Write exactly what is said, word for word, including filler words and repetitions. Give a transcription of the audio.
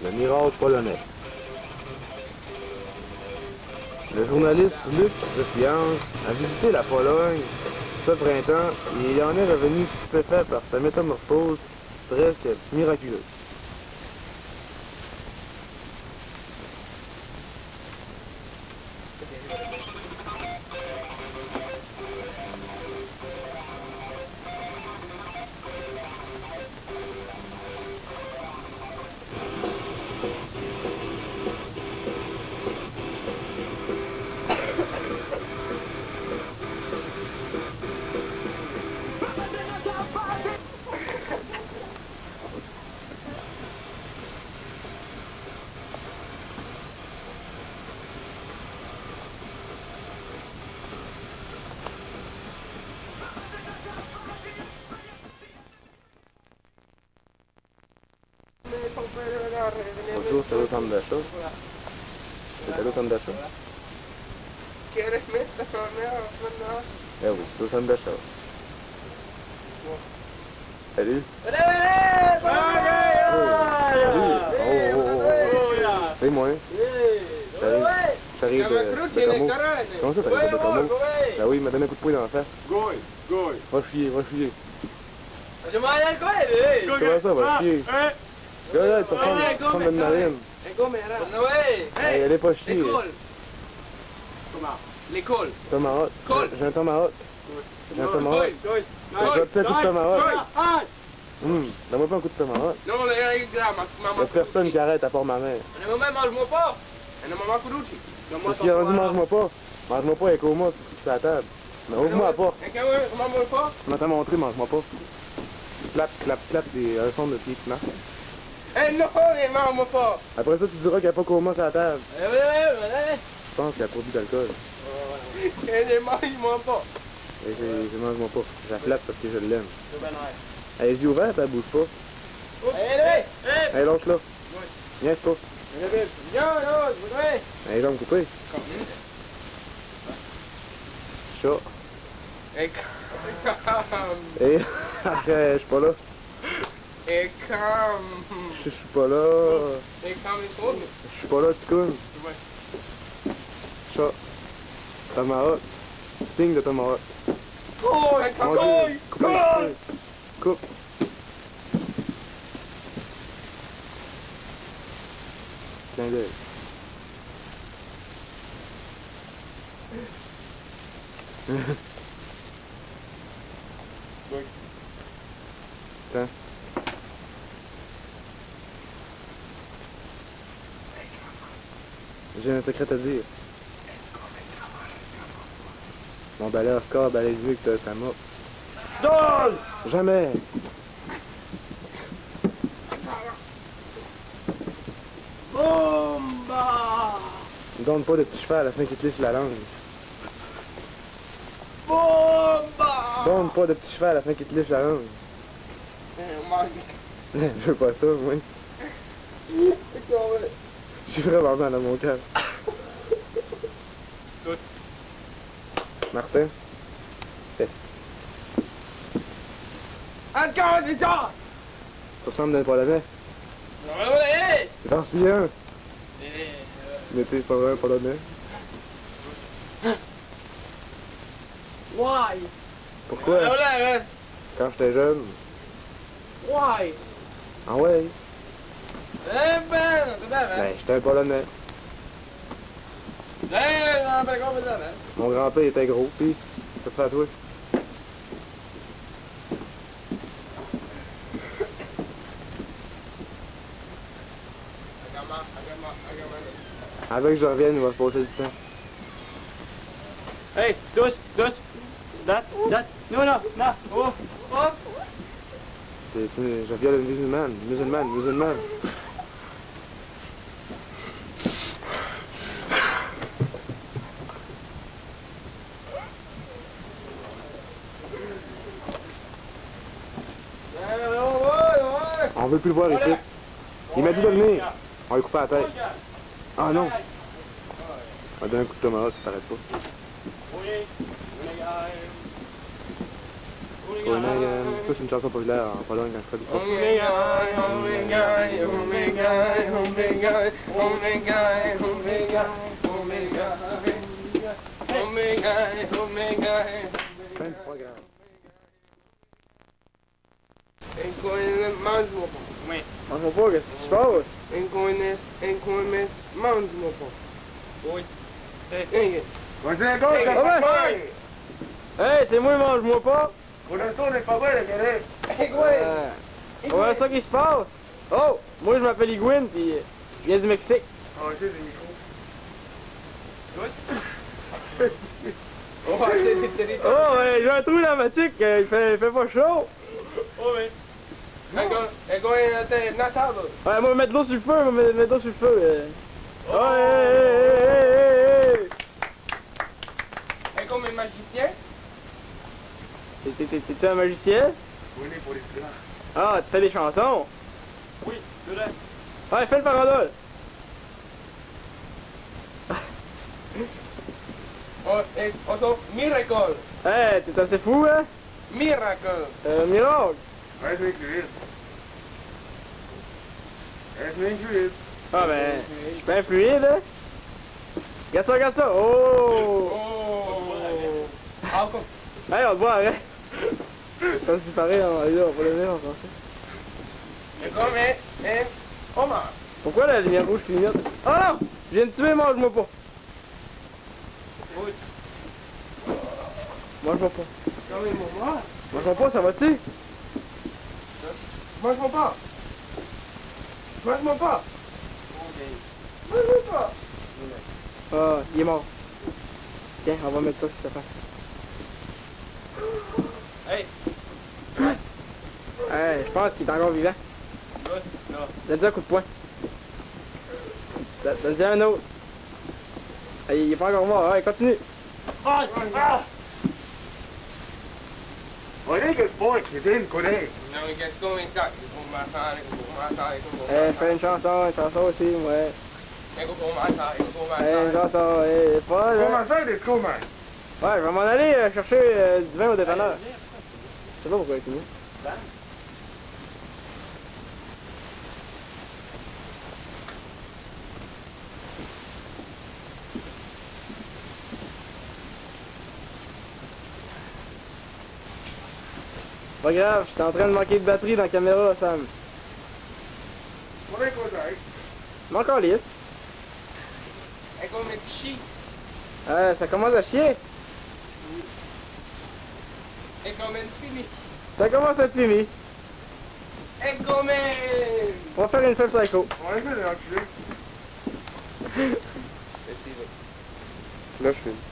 le miracle polonais. Le journaliste Luc Refiance a visité la Pologne ce printemps et il en est revenu stupéfait par sa métamorphose presque miraculeuse. Bonjour, c'est au centre d'achat. C'est au centre d'achat. ¿Quieres mesta con la Eh oui, c'est au centre d'achat. Salut. Salut! Salut. Oh, oh, oh, oh. C'est moi. J'arrive. J'arrive de Bécamo. Comment ça, t'arrives de Bécamo? Ben oui, il m'a donné un coup de poing dans la face. Goi, goi. Va chier, va chier. Je m'en ai quoi, Comment ça, va chier? Là, là, tu ressembles à une marine. Hey, elle est pas chier. L'école. Comment? L'école. Tomahawk. J'ai un tomahawk. J'ai un tomahawk. Goi, Je vais te faire un coup de tomahawk. Hum, donne-moi pas un coup de tomahawk. Non, mais regarde, maman. Y'a personne qui arrête à part ma mère. Un moment, mange-moi pas. Un moment, Kuruchi. Qu'est-ce qu'il a rendu, mange-moi pas. Mange-moi pas avec Oma sur la table. Mais ouvre-moi la porte. Mange-moi pas. Je m'entends montrer, mange-moi pas. Clap, clap, clap, des un son de pied qui marche. Eh non, mange-moi pas. Après ça, tu diras qu'il n'y a pas Oma sur la table. Eh oui, oui, oui. Je pense qu'il y a pas bu d'alcool. Eh, ne mange-moi pas. Et je mange-moi pas. Je la flatte parce que je l'aime. Elle a les yeux ouverts, elle bouge pas. Eh, eh. Hey, lâche là. Niaise pas. Viens, là, je voudrais. Elle a les jambes coupées. Chat. Et comme. Et je suis pas là. Et comme. Je suis pas là. Et comme il faut. Je suis pas là, tu counes. Chat. Tomahawk. Signe de Tomahawk. Oh, Mon Dieu. Coupe. Coupe. Clin d'œil. Attends. J'ai un secret à dire. Bon, ben là, Oscar, ben les yeux que t'as mort. Dol! Jamais! Bomba! Donne pas de petits cheveux à la fin qui te lisse la langue. Bomba! Donne pas de petits cheveux à la fin qui te lisse la langue. Je veux pas ça, moi. Je suis vraiment mal dans mon cœur. Martin? Fesse. Encore des gens! Tu ressembles d'un Polonais? J'en suis un! Mais tu sais, pas vrai un Polonais. Why? Pourquoi? Quand j'étais jeune. Why? Ah ouais? Eh ben, Ben, j'étais un Polonais. Mon grand-père était gros, pis ça te fait à toi. Avec que je revienne, il va se passer du temps. Hey, douce, douce. Dat, dat. Non, non, non. Oh, oh. C'est- c'est- Je viole une musulmane, musulmane, musulmane. On veut plus le voir ici. Il m'a dit de venir. On va lui couper la tête. Ah non. On va donner un coup de tomahawk, ça s'arrête pas. Copenhagen. Ça, c'est une chanson populaire en Pologne quand je fais du pop. Fin du programme. Mange-moi pas. Oui. Mange-moi pas, qu'est-ce qui se passe? Encoines, encoines, mange-moi pas. Oui. Hey. Vas-y, un gars, Hey, t'as papa. pas faim! Hey, c'est moi, mange-moi pas! Pour l'instant, on n'est pas vrai, les gars! Hey, Euh, ouais, c'est ça qui se passe! Oh! Moi, je m'appelle Iguine, pis je viens du Mexique. On va essayer des micros. On va essayer de territoires. Oh, ouais, j'ai un trou dans ma tique, il fait, il fait pas chaud! Oh, oui. Encoines, natado. Ouais, moi, mettre de l'eau sur le feu, moi, mettre de l'eau sur le feu. Euh. Oh, hey, hey, hey, hey, hey. Et comme un magicien. T'es- t'es- t'es- T'es-tu un magicien? On est pour les plans. Ah, tu fais des chansons? Oui, c'est vrai. Ouais, fais le farandole! Oh, et also, miracle. Hey, t'es assez fou, hein? Miracle. Euh, miracle! Ouais, c'est inclus. C'est inclus. Ah, ben, je suis pas fluide, hein? Regarde ça, regarde ça! Oh! Oh. Alcool. Hey, on te voit, arrête! Ça se dit pareil, on, là, on va le dire en français. Et comme un, un homard. Pourquoi la lumière rouge clignote? Oh non! Je viens de tuer, mange-moi pas! Oui. Mange-moi pas. Comme un homard. Mange-moi pas, ça va-tu? Mange-moi pas. Mange-moi pas. Mange-moi pas. Ah, il est mort. Tiens, on va mettre ça sur sa face. Hey. Hey, je pense qu'il est encore vivant. Donne-lui un coup de poing. Don- Donne-lui un autre. Hey, il est pas encore mort. Hey, continue. Ah! Ah! On est que ce point qui est une collègue. Non, mais qu'est-ce qu'on est là? Il faut m'attendre, il faut m'attendre, il faut Hey, fais une chanson, une chanson aussi, ouais. Il faut m'attendre, il faut Hey, une m'attendre. chanson, hey, pas là. Comment ça, des scores, man? Ouais, je vais m'en aller euh, chercher euh, du vin au dépanneur. Je sais pas pourquoi il est fini. Pas grave, j'étais en train de manquer de batterie dans la caméra, Sam. On est collègue. Mais encore lisse. Et comme un chi. Euh, ça commence à chier. Et comme un fini. Ça commence à être fini. Et comme un... On va faire une faible psycho. On est que des enculés. C'est si, Là, je fais.